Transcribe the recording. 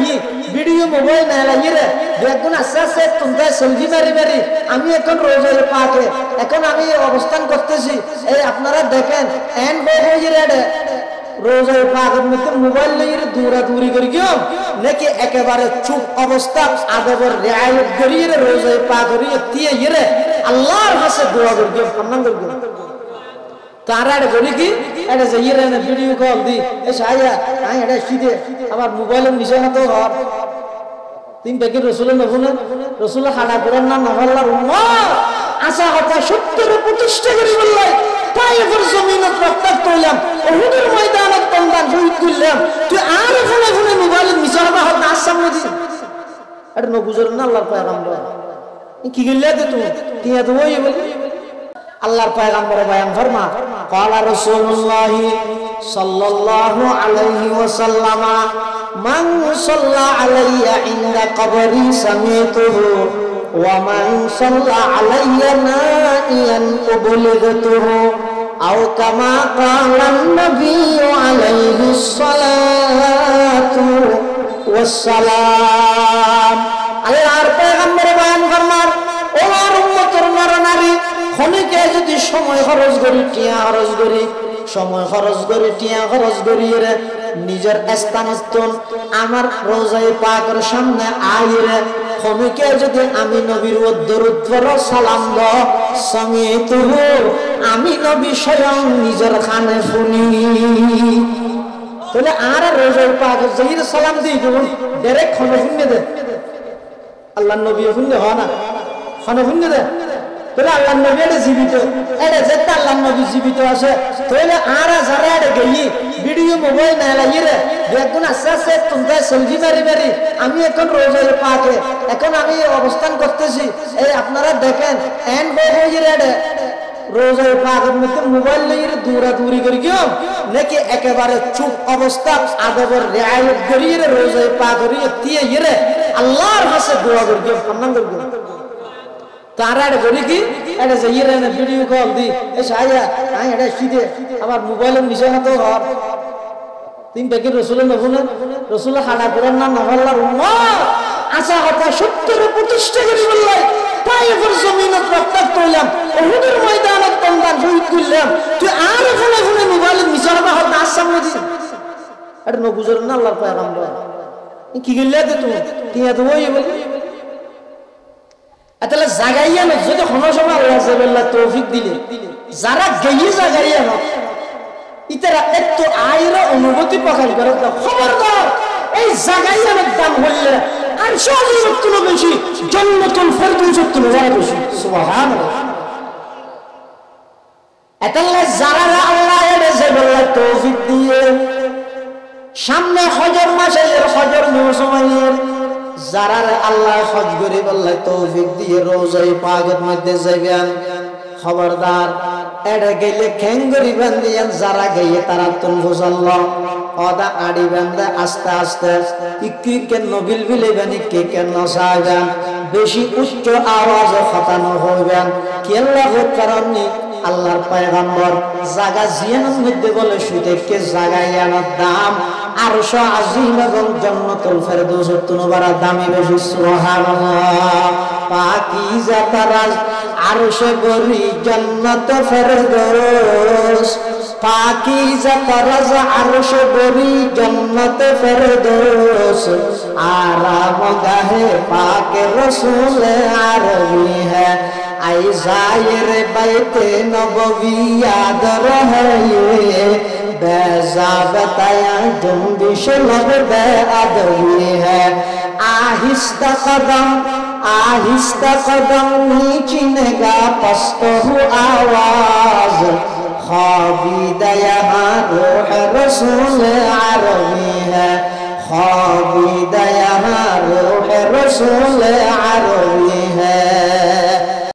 গিয়ে video mobile না লাগিয়ে দেখুন আস্তে আস্তে তোমরা সেলফি মারি মারি আমি এখন রোজায় পাকে এখন আমি অবস্থান করতেছি এই আপনারা দেখেন এন হয়ে রে রোজায় পাকের মধ্যে মোবাইল নিয়ে দৌড়াদৌড়ি করি কেউ নাকি একেবারে চুপ অবস্থা আদবের রেয়ায়ত করিয়ে রোজায় পাক করিয়ে দিয়ে ইয়ে আল্লাহর কাছে দোয়া করি কেউ সম্মান করি তারা বলি কি এটা যে ইয়ে না ভিডিও কল দি এ সাইয়া আই এটা শীতে আমার মোবাইলের নিশানা তো হর তিন ব্যাগে রসুলের নবুনে রসুলের হানা করেন না নহল্লার উম্মত আশা কথা সত্যের প্রতিষ্ঠা করি বললাই তাই এবার জমিনত রক্তাক্ত হইলাম ওহুদের ময়দানত বন্দান শহীদ করলাম তুই আর ফোনে ফোনে মোবাইলের নিশানা হর না আসাম নদী এটা নবুজর না আল্লাহর পয়গম্বর কি গেলে তুমি তিয়া তো ওই বলি আল্লাহর পয়গম্বর বয়ান ফরমা قال رسول الله صلى الله عليه وسلم من صلى علي عند قبري سمعته ومن صلى علي نائيا أبلغته أو كما قال النبي عليه الصلاة والسلام আল্লাহর পয়গম্বর বয়ান ফরমান ও আমার উম্মতের নরনারী খনিকে যদি সময় খরচ করি টিয়া খরচ করি সময় খরচ করি টিয়া খরচ করি রে নিজের স্থানস্থল আমার রোজায় পাকের সামনে আইরে খনিকে যদি আমি নবীর দরুদ পড়ো সালাম দাও সমিতুহু আমি নবী স্বয়ং নিজের কানে শুনি তাহলে আর রোজায় পাকের জহির সালাম দিই যেমন ডাইরেক্ট খনে শুনে দে আল্লাহর নবী শুনলে হয় না খনে শুনে দে তাহলে আল্লাহর নবী এটা জীবিত এটা যেটা আল্লাহর নবী জীবিত আছে তাহলে আর যারা এটা গেই ভিডিও মোবাইল না লাগিয়ে দেখুন আস্তে আস্তে তোমরা সেলফি মারি মারি আমি এখন রোজায় পাকে এখন আমি অবস্থান করতেছি এই আপনারা দেখেন এন হয়ে রে রোজায় পাকের মধ্যে মোবাইল নিয়ে দৌড়াদৌড়ি করি কেউ নাকি একেবারে চুপ অবস্থা আদবের রেয়ায়ত করিয়ে রোজায় পাক করিয়ে দিয়ে ইয়ে আল্লাহর কাছে দোয়া করি কেউ সম্মান করি তারা বলি কি এটা যে ইয়ে না ভিডিও কল দি এ সাইয়া আই এটা শীতে আমার মোবাইলের নিশানা তো হর তিন ব্যাগে রসুলের নবুনে রসুলের হানা করেন না নহল্লার উম্মত আশা কথা সত্যের প্রতিষ্ঠা করি বললাই তাই এবার জমিনত রক্তাক্ত হইলাম ওহুদের ময়দানত বন্দান শহীদ করলাম তুই আর ফোনে ফোনে মোবাইলের নিশানা হর না আসাম নদী এটা নবুজর না আল্লাহর পয়গম্বর কি গেলে তুমি তিয়া তো ওই বলি তাহলে জাগাইয়া না যদি কোনো সময় আল্লাহ সাল্লাল্লাহু তৌফিক দিলে যারা গেই জাগাইয়া না ইতারা একটু আইরা অনুভূতি প্রকাশ করে খবরদার এই জাগাইয়া না দাম হইলে আর সবচেয়ে বেশি জান্নাতুল ফেরদৌসের তুলনায় বেশি সুবহানাল্লাহ এতাল্লাহ যারা আল্লাহ এর সাল্লাল্লাহু তৌফিক দিয়ে সামনে হজর মাসের হজর মৌসুমের যারা আল্লাহ হজ করে আল্লাহ তৌফিক দিয়ে রোজায় পাকের মধ্যে যাবেন খবরদার এটা গেলে খ্যাঙ্গরি বান্ধিয়ান যারা গিয়ে তারা তুন বুঝাল্লাহ অদা আড়ি বান্ধে আস্তে আস্তে ইকি কেন নবিল বিলেবেন ইকি কেন নসাইবেন বেশি উচ্চ আওয়াজে খতানো হইবেন কেল্লা হোক কারণ আল্লাহর পয়গম্বর জায়গা জিয়ানের মধ্যে বলে সুদেরকে জাগাইয়ানোর দাম আরশ আজিম এবং জান্নাতুল ফেরদৌসের তুলনায় দামি বেশি সুবহানাল্লাহ পাকিজা তারাজ আরশে গরি জান্নাত ফেরদৌস পাকিজা তারাজ আরশে গরি জান্নাত ফেরদৌস আরাম গাহে পাক রসূল আরবি হ্যায় आई जायर बैते नबवी याद रहे बेजा बताया जुम्बिश लब बे अदवी है आहिस्ता कदम नीचिनेगा पस्त हु आवाज ख्वाबीदा यहाँ रूह रसूल अरबी है ख्वाबीदा यहाँ रूह रसूल अरबी है